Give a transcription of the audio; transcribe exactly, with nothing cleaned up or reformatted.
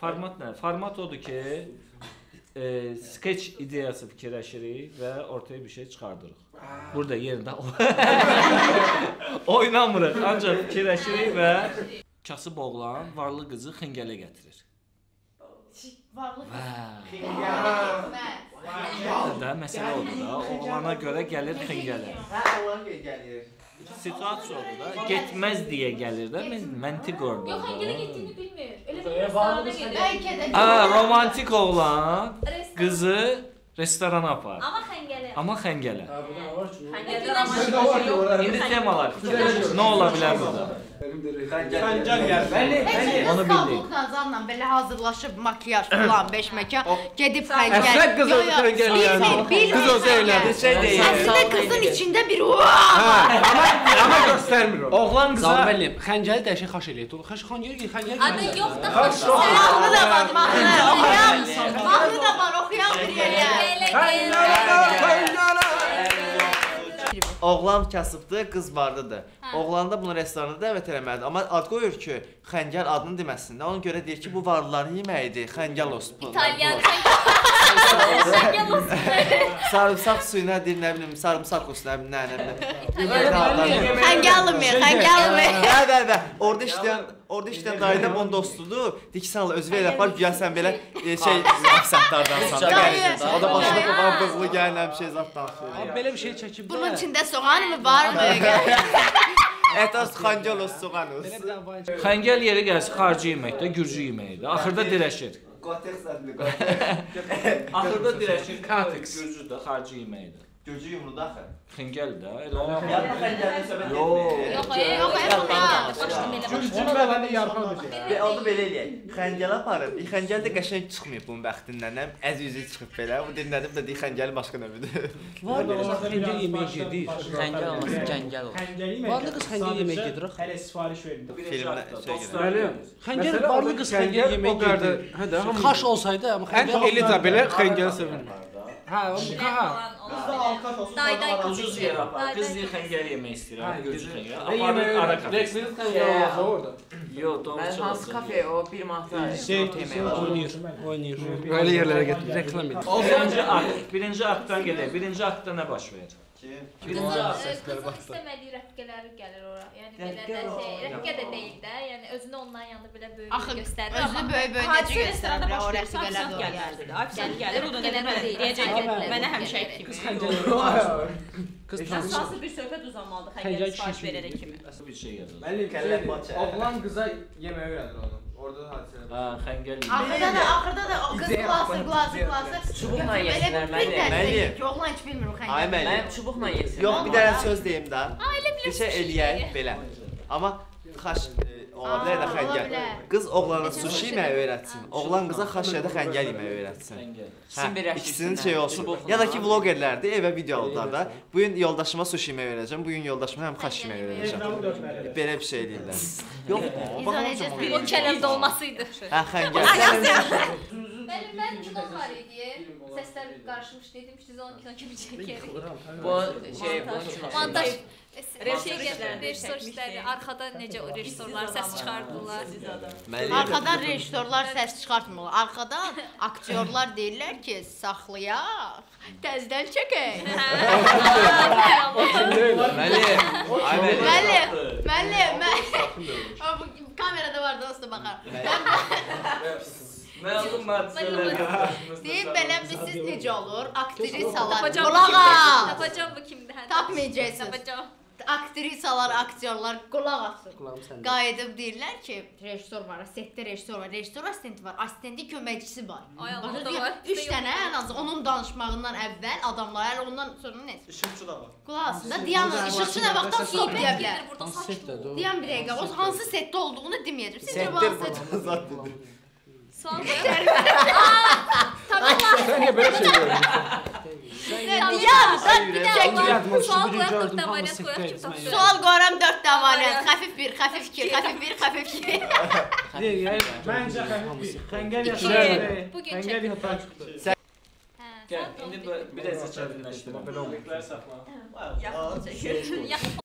Format nə? Format odur ki, e, sketch ideyası fikirləşirik və ortaya bir şey çıxardırıq. Burada yerində oynamırıq, ancaq fikirləşirik və kasıb oğlan varlı qızı xəngələ gətirir. Varlı Da məsələ odur da, oğlana görə gəlir xəngələ. Hə, oğlan gəlir. Situasiya olur da, getməz deyə gəlir də, məntiq orada. Yox, xəngələ getdiyini bilmir. Elə bir restorana gedir. Bəlkə də. Aa, romantik oğlan qızı restorana apar. Amma xəngələ. Amma xəngələ. Xəngələ romantik yox. İndi temalar nə ola bilər burada? Xəncəl gəl. Bəli, bəli. Onu bildik. Nazarla belə hazırlaşıb makyaj falan beş məkan gedib xəngəl. Əsrə qızı xəngəl yəni. Qız özü elədi. Şey deyil. Əslində qızın içində bir Amma amma göstərmir o. Oğlan qıza Müəllim, xəncəli dəyişik xaş eləyir. Xaş xəngəl xəngəl. Adı yox da mahnı da var, mahnı da oxuyan. Mahnı da var, oxuyan bir yerdə. Oğlan kasıbdır, qız varlıdır. Oğlan da bunu restorana dəvət eləməlidir. Amma ad qoyur ki, xəngəl adını deməsin də. Ona görə deyir ki, bu varlıların yeməyidir. Xəngəl olsun. İtalyan xəngəl olsun. Sarımsaq suyuna deyir, nə bilim, sarımsaq olsun, nə bilim, nə bilim. Xəngəl mi, xəngəl mi? Hə, hə, hə. Orada işləyən, orada işləyən dayı da bunun dostudur. Diksan özü belə yapar, güya sən belə şey əfsətlərdansan. O da başına qoqan qızlı gələn bir şey zat danışır. Belə bir şey çəkib. Bunun içində soğan mı var mı? Ətas xəngəl olsun, soğan olsun. xəngəl yeri gəlsə xarici yeməkdə, gürcü yeməyidir. Axırda dirəşir. Qatex sədli, qatex. Axırda dirəşir, gürcü də xarici yeməyidir. Gürcü yumrudu axı. Xəngəl də elə. Yarpaq xəngəlini söhbət etmir. Yox, yox, başladım elə. Gürcü məndə yarpaq olacaq. Və onu belə eləyək. Xəngəl aparıb. Xəngəl də qəşəng çıxmayıb bunun bəxtindən. Həm əz-üzü çıxıb belə. Bu dinlədib də deyir xəngəl başqa növüdür. Var belə xəngəl yemək yedik. Xəngəl olmasın, cəngəl olur. Xəngəl yemək. Varlı qız xəngəl yemək yedir axı. Hələ sifariş verildi. Filmdə şey gəlir. Bəli. Xəngəl varlı qız xəngəl yemək yedir. Hə də, hamı. Xaş olsaydı amma xəngəl Eliza belə xəngəl sevir. Hə, o ha. Qızda alkat olsun. Day day Ucuz yer apar. Qız deyir xəngəl yemək istəyir. Gürcü xəngəl. Və Aparır yemək ara kafe. Rekvizit xəngəl olmaz orada. Yox, doğru Mən hansı kafe o bir manata Şey, yemək var. oynayır, oynayır. Böyle yerlərə gətir, reklam edir. O birinci akt, birinci aktdan gedək. Birinci aktda nə baş verir? Qızın istəmədiyi rəfiqələri gəlir ora. Yəni belə də şey, rəfiqə də deyil də. Yəni özünü onların yanında belə böyük göstərir. Özünü böyük-böyük necə göstərir o rəfiqələr də gəlməlidir. Afisiyel gəlir, o da nə deməli, deyəcək ki, mənə həmişə kimi. Qız xəngəl. Qız Əsası bir söhbət uzanmalıdır xəngəl sifariş verərək kimi. Bir şey yazır. Müəllim, Kəllə paça. oğlan qıza yemək öyrədir onu. Orada hadisələr. Ha, xəngəl. Axırda da, axırda da o qız klası, klası, klası. Çubuqla yesinlər, Belə bir müəllim. dəstək ki, oğlan heç bilmir o Ay xəngəl. müəllim. Mənim çubuqla yesin. Yox, bir dənə söz deyim də. Ailə Bir şey eləyək belə. Amma xaş ola bilər də Aa, ola xəngəl. bilər. Qız oğlana sushi yeməyi öyrətsin. Oğlan qıza xaş ya da xəngəl yeməyi öyrətsin. Xəngəl. İkisini Hə, ikisinin birləşdirsinlər. şey olsun. Çubuqla. Ya da ki vlogerlərdir, evə video alırlar da. Bu gün yoldaşıma sushi yeməyi öyrədəcəm, bu gün yoldaşıma həm xaş yeməyi öyrədəcəm. Belə bir şey eləyirlər. Yox, baxın. O kələmdə olmasıydı. Hə, xəngəl. Bəli, mən kino var idi. Səslər qarışmış dedim ki, on kino kimi çəkərik. Bu şey, bu Montaj rejissorlar, rejissorlar arxada necə rejissorlar səs çıxardılar. Arxadan rejissorlar səs çıxartmırlar. Arxadan aktyorlar deyirlər ki, saxlayaq, təzədən çəkək. Müəllim, ay müəllim. Müəllim, müəllim, müəllim. Kamerada var dostu baxar. Məlum hadisələr. Deyib belə siz necə olur? Aktrisalar, Tapacam bu qulaq kimdir? as. Tapacam bu kimdir? Hə, Tapmayacaqsınız. Tapacam. Aktrisalar, aktyorlar qulaq asır. Qulağım səndə. Qayıdıb deyirlər ki, rejissor var, setdə rejissor var, rejissor assistenti var, assistendi köməkçisi var. Ay Allah, Başa o da düşürəm, var. üç dənə ən azı onun danışmağından əvvəl adamlar, hələ ondan sonra nə? İşıqçı da var. Qulaq asın da, Diana işıqçı nə vaxtdan deyib deyə bilər. Burada Hansı setdə də o? Deyən bir dəqiqə, o hansı setdə olduğunu deməyəcəm. Siz Setdir cavab burada zat dedi. sual qoyaq. Tamam. Sən niyə belə şey görürsən? Diana, bir dəqiqə. Sual qoyaq, dörd dənə variant qoyaq ki, tapsın. Sual qoyuram dörd dənə variant. Xəfif bir, xəfif iki, xəfif bir, xəfif iki. Məncə xəfif. Xəngəl İki. yaşayır. Bugün Xəngəl çək. yatağa çıxdı. Gəl, indi biraz da çətinləşdirmə. Belə olmur. Saxla. Yaxın çəkir. Yaxın